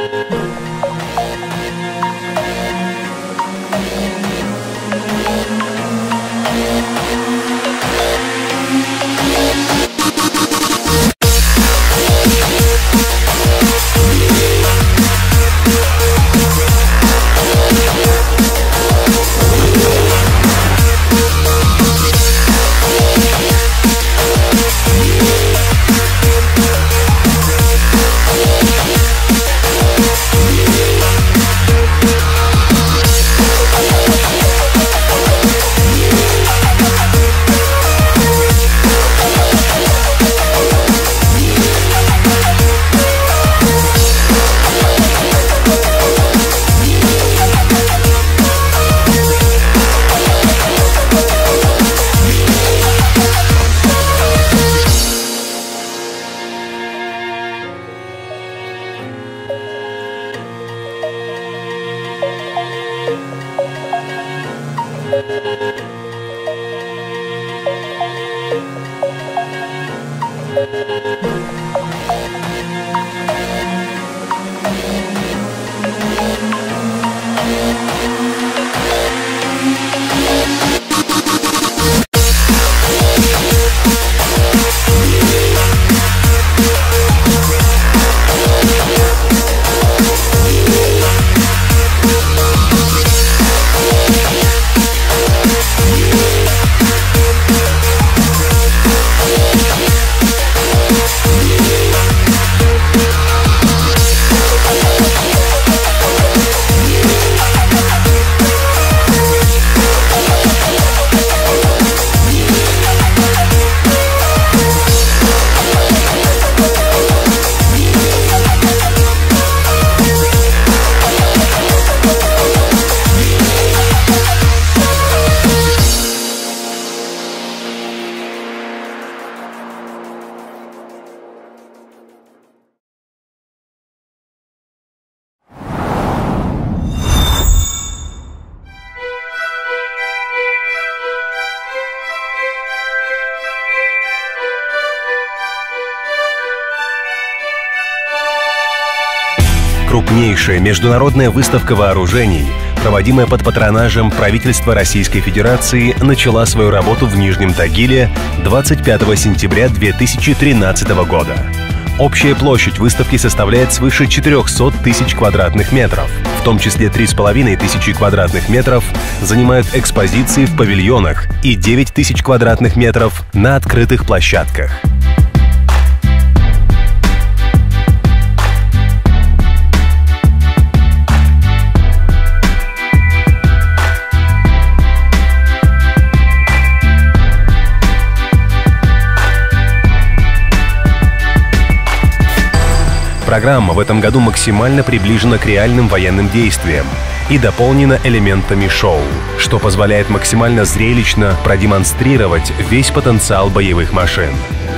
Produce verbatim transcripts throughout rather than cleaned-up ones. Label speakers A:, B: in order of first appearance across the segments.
A: Крупнейшая международная выставка вооружений, проводимая под патронажем правительства Российской Федерации, начала свою работу в Нижнем Тагиле двадцать пятого сентября две тысячи тринадцатого года. Общая площадь выставки составляет свыше четырёхсот тысяч квадратных метров, в том числе три с половиной тысячи квадратных метров занимают экспозиции в павильонах и девять тысяч квадратных метров на открытых площадках. Программа в этом году максимально приближена к реальным военным действиям и дополнена элементами шоу, что позволяет максимально зрелищно продемонстрировать весь потенциал боевых машин.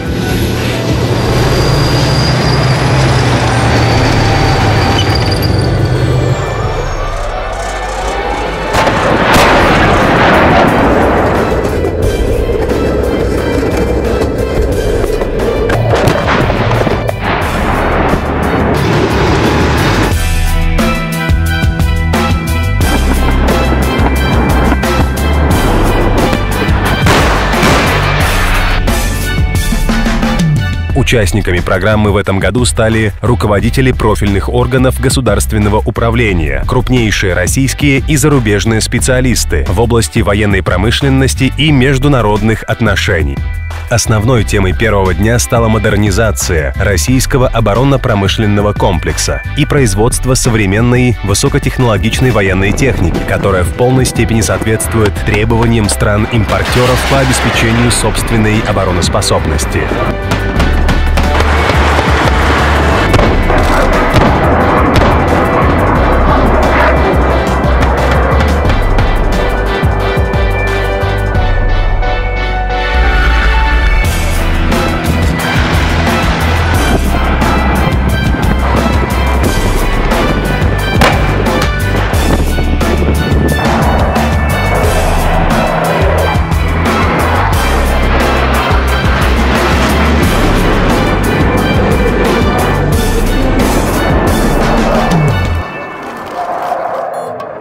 A: Участниками программы в этом году стали руководители профильных органов государственного управления, крупнейшие российские и зарубежные специалисты в области военной промышленности и международных отношений. Основной темой первого дня стала модернизация российского оборонно-промышленного комплекса и производство современной высокотехнологичной военной техники, которая в полной степени соответствует требованиям стран-импортеров по обеспечению собственной обороноспособности.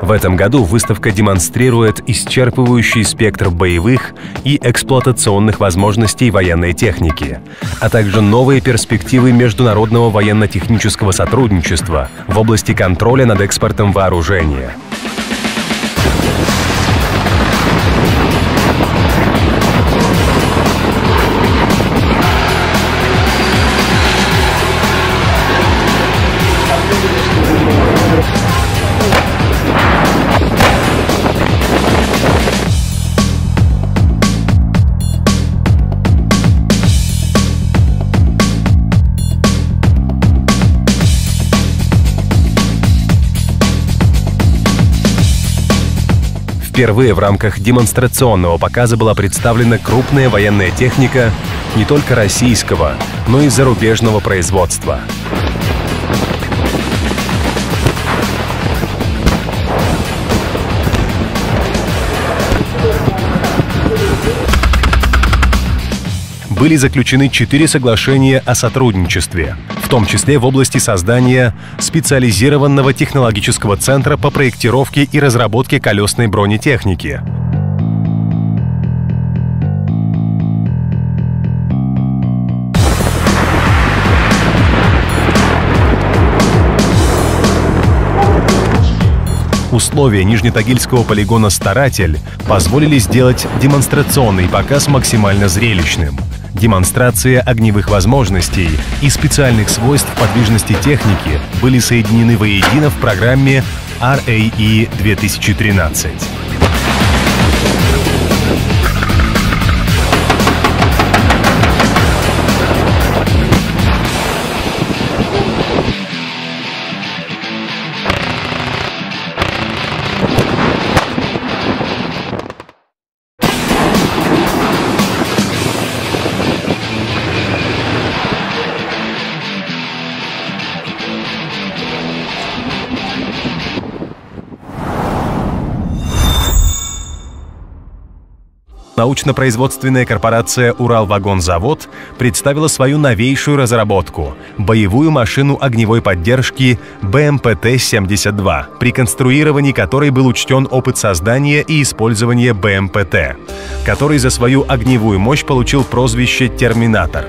A: В этом году выставка демонстрирует исчерпывающий спектр боевых и эксплуатационных возможностей военной техники, а также новые перспективы международного военно-технического сотрудничества в области контроля над экспортом вооружения. Впервые в рамках демонстрационного показа была представлена крупная военная техника не только российского, но и зарубежного производства. Были заключены четыре соглашения о сотрудничестве, в том числе в области создания специализированного технологического центра по проектировке и разработке колесной бронетехники. Условия Нижнетагильского полигона «Старатель» позволили сделать демонстрационный показ максимально зрелищным. Демонстрация огневых возможностей и специальных свойств подвижности техники были соединены воедино в программе ар эй и две тысячи тринадцать. Научно-производственная корпорация «Уралвагонзавод» представила свою новейшую разработку – боевую машину огневой поддержки бэ эм пэ тэ семьдесят два, при конструировании которой был учтен опыт создания и использования бэ эм пэ тэ, который за свою огневую мощь получил прозвище «Терминатор».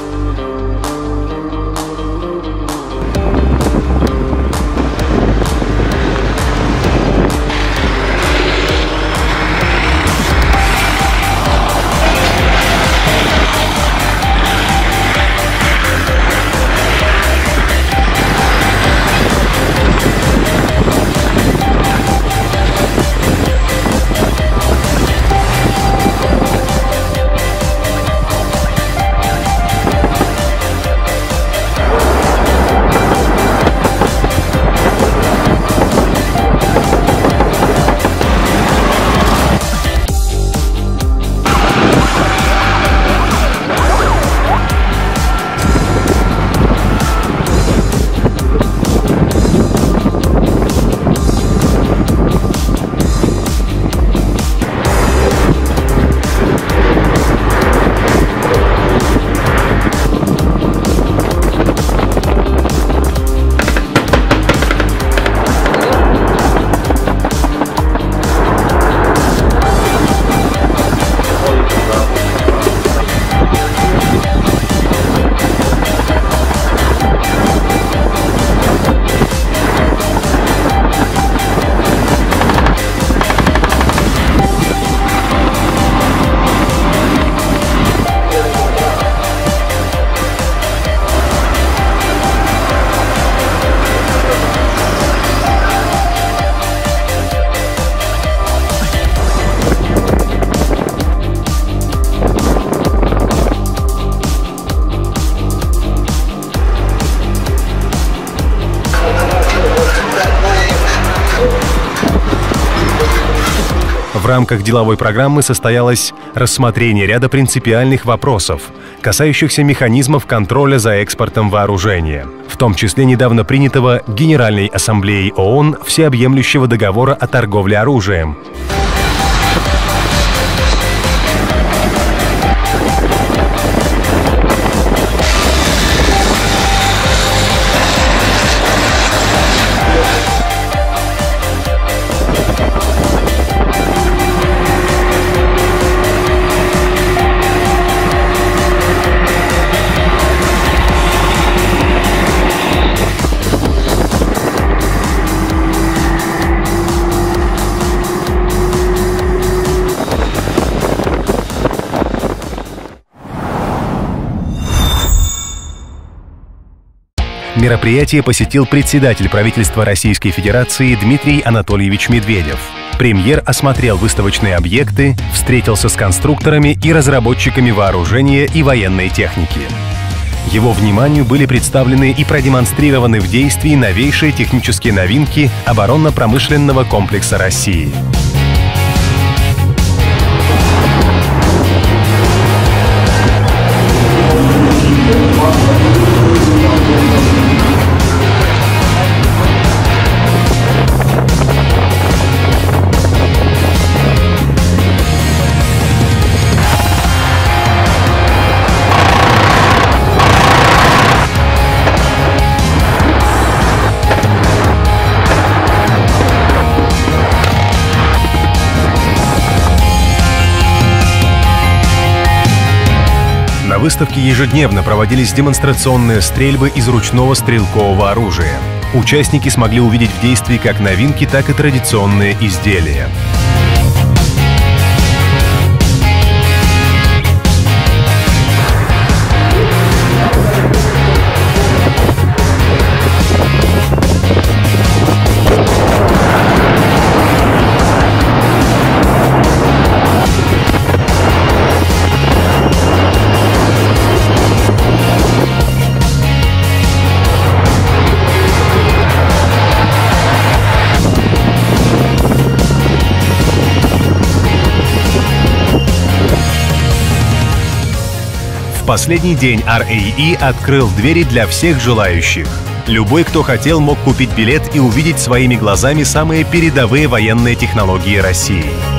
A: В рамках деловой программы состоялось рассмотрение ряда принципиальных вопросов, касающихся механизмов контроля за экспортом вооружения, в том числе недавно принятого Генеральной Ассамблеей ООН Всеобъемлющего договора о торговле оружием. Мероприятие посетил председатель правительства Российской Федерации Дмитрий Анатольевич Медведев. Премьер осмотрел выставочные объекты, встретился с конструкторами и разработчиками вооружения и военной техники. Его вниманию были представлены и продемонстрированы в действии новейшие технические новинки оборонно-промышленного комплекса России. На выставке ежедневно проводились демонстрационные стрельбы из ручного стрелкового оружия. Участники смогли увидеть в действии как новинки, так и традиционные изделия. В последний день ар эй и открыл двери для всех желающих. Любой, кто хотел, мог купить билет и увидеть своими глазами самые передовые военные технологии России.